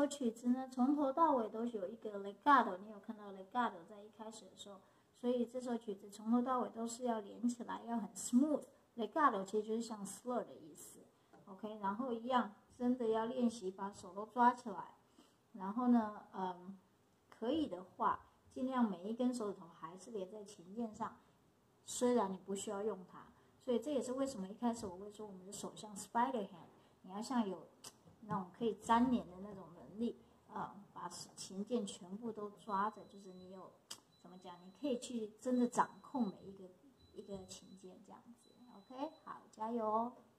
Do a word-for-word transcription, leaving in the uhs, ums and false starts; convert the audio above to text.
首曲子呢，从头到尾都有一个 legato， 你有看到 legato 在一开始的时候，所以这首曲子从头到尾都是要连起来，要很 smooth。legato 其实就是像 slur 的意思 ，OK， 然后一样真的要练习把手都抓起来，然后呢，嗯，可以的话，尽量每一根手指头还是连在琴键上，虽然你不需要用它，所以这也是为什么一开始我会说我们的手像 spider hand， 你要像有那种可以粘连的那种能力，呃，把琴键全部都抓着，就是你有怎么讲，你可以去真的掌控每一个一个琴键这样子。OK， 好，加油哦！